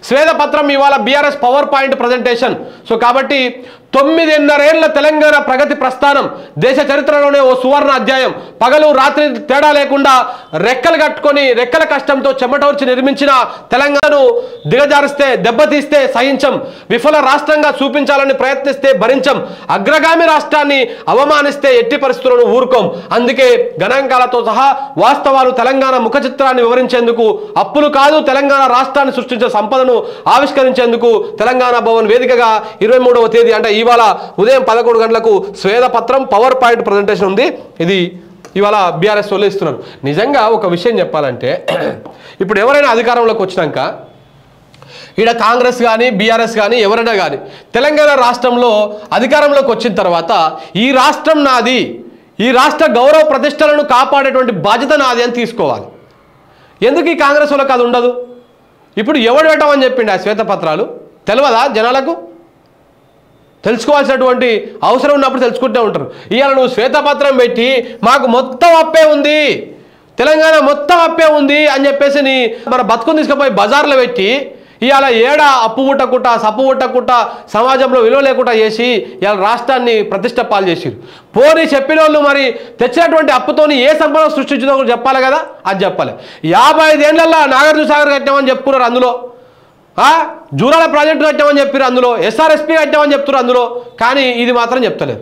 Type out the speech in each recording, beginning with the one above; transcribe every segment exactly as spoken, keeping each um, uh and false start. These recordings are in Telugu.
శ్వేతపత్రం ఇవాళ BRS power point presentation. So కాబట్టి తొమ్మిదిన్నరేళ్ల తెలంగాణ ప్రగతి ప్రస్థానం దేశ చరిత్రలోనే ఓ సువర్ణ అధ్యాయం. పగలు రాత్రి తేడా లేకుండా రెక్కలు కట్టుకొని రెక్కల కష్టంతో చెమటోర్చి నిర్మించిన తెలంగాణను దిగజారిస్తే దెబ్బతీస్తే సహించం, విఫల రాష్ట్రంగా చూపించాలని ప్రయత్నిస్తే భరించం, అగ్రగామి రాష్ట్రాన్ని అవమానిస్తే ఎట్టి పరిస్థితులను ఊరుకోం. అందుకే గణాంకాలతో సహా వాస్తవాలు తెలంగాణ ముఖ చిత్రాన్ని వివరించేందుకు, అప్పులు కాదు తెలంగాణ రాష్ట్రాన్ని సృష్టించే సంపదను ఆవిష్కరించేందుకు తెలంగాణ భవన్ వేదికగా ఇరవై మూడవ తేదీ అంటే ఇవాళ ఉదయం పదకొండు గంటలకు శ్వేతపత్రం పవర్ పాయింట్ ప్రజెంటేషన్ ఉంది. ఇది ఇవాళ బీఆర్ఎస్ వాళ్ళు ఇస్తున్నారు. నిజంగా ఒక విషయం చెప్పాలంటే ఇప్పుడు ఎవరైనా అధికారంలోకి వచ్చినాక ఈడ కాంగ్రెస్ కానీ బీఆర్ఎస్ కానీ ఎవరైనా కానీ తెలంగాణ రాష్ట్రంలో అధికారంలోకి వచ్చిన తర్వాత ఈ రాష్ట్రం నాది, ఈ రాష్ట్ర గౌరవ ప్రతిష్టలను కాపాడేటువంటి బాధ్యత నాది అని తీసుకోవాలి. ఎందుకు ఈ కాంగ్రెస్ వాళ్ళకి అది ఉండదు? ఇప్పుడు ఎవడు పెట్టమని చెప్పిండి ఆ శ్వేతపత్రాలు తెలియదా జనాలకు? తెలుసుకోవాల్సినటువంటి అవసరం ఉన్నప్పుడు తెలుసుకుంటూ ఉంటారు. ఇవాళ నువ్వు శ్వేతపత్రం పెట్టి మాకు మొత్తం అప్పే ఉంది, తెలంగాణ మొత్తం అప్పే ఉంది అని చెప్పేసి నీ మన బతుకుని తీసుకుపోయి బజార్లో పెట్టి ఇవాళ ఏడా అప్పు పుట్టకుట్ట సప్పు పుట్టకుట్ట సమాజంలో విలువ లేకుండా చేసి ఇవాళ రాష్ట్రాన్ని ప్రతిష్ట పాలు చేసిరు. పోనీ చెప్పిన వాళ్ళు మరి తెచ్చినటువంటి అప్పుతోని ఏ సంపద సృష్టించిందో కూడా చెప్పాలి కదా, అది చెప్పాలి. యాభై ఐదేళ్లలో నాగార్జున సాగర్ కట్టామని చెప్పుకున్నారు, అందులో జూరాల ప్రాజెక్టు కట్టామని చెప్పారు, అందులో ఎస్ఆర్ఎస్పీ కట్టామని చెప్తున్నారు అందులో, కానీ ఇది మాత్రం చెప్తలేరు.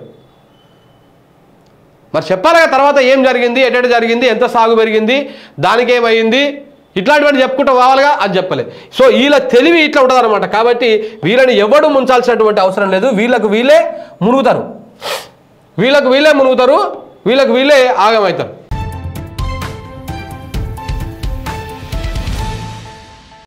మరి చెప్పాలి కదా తర్వాత ఏం జరిగింది, ఎటు జరిగింది, ఎంత సాగు పెరిగింది, దానికేమైంది, ఇట్లాంటివన్నీ చెప్పుకుంటూ పోవాలిగా, అది చెప్పలే. సో వీళ్ళ తెలివి ఇట్లా ఉంటుంది అనమాట. కాబట్టి వీళ్ళని ఎవడు ముంచాల్సినటువంటి అవసరం లేదు, వీళ్ళకు వీళ్ళే మునుగుతారు, వీళ్ళకు వీళ్ళే మునుగుతారు, వీళ్ళకు వీళ్ళే ఆగమవుతారు.